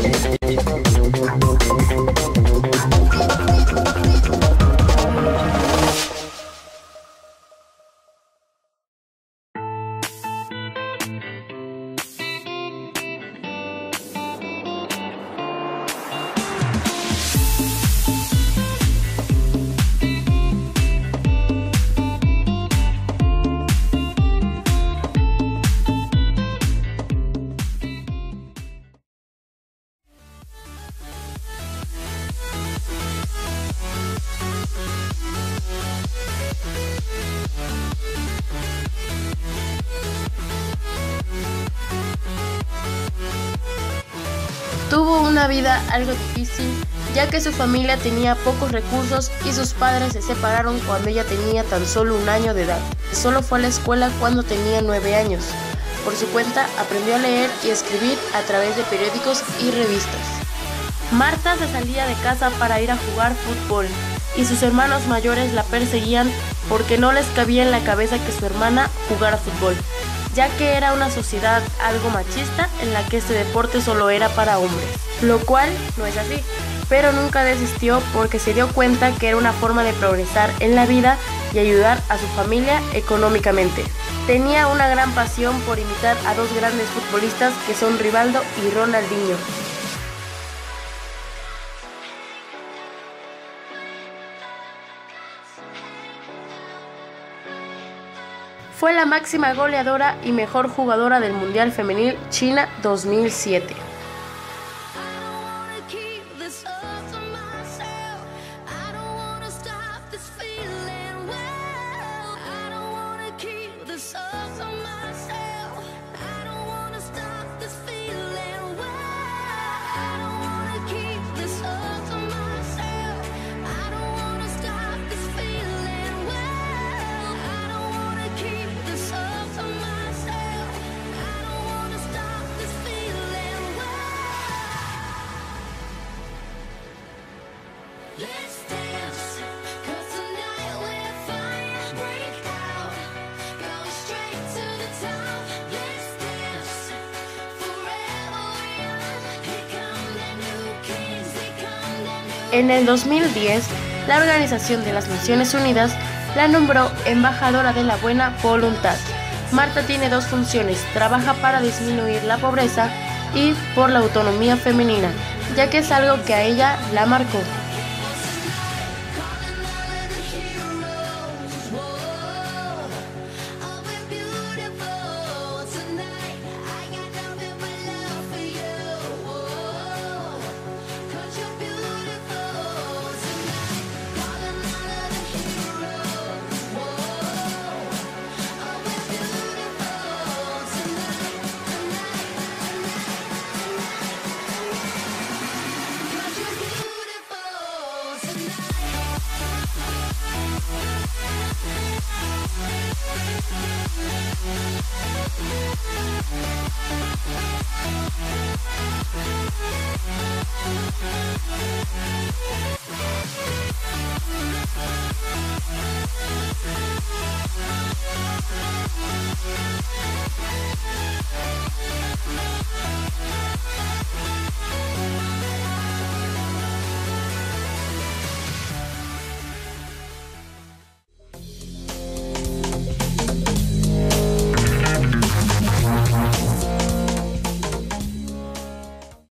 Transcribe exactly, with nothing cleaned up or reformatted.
Tuvo una vida algo difícil, ya que su familia tenía pocos recursos y sus padres se separaron cuando ella tenía tan solo un año de edad. Solo fue a la escuela cuando tenía nueve años. Por su cuenta, aprendió a leer y escribir a través de periódicos y revistas. Marta se salía de casa para ir a jugar fútbol y sus hermanos mayores la perseguían porque no les cabía en la cabeza que su hermana jugara fútbol, ya que era una sociedad algo machista en la que este deporte solo era para hombres, lo cual no es así, pero nunca desistió porque se dio cuenta que era una forma de progresar en la vida y ayudar a su familia económicamente. Tenía una gran pasión por imitar a dos grandes futbolistas que son Rivaldo y Ronaldinho. Fue la máxima goleadora y mejor jugadora del Mundial Femenil China dos mil siete. En el dos mil diez, la Organización de las Naciones Unidas la nombró embajadora de la buena voluntad. Marta tiene dos funciones: trabaja para disminuir la pobreza y por la autonomía femenina, ya que es algo que a ella la marcó.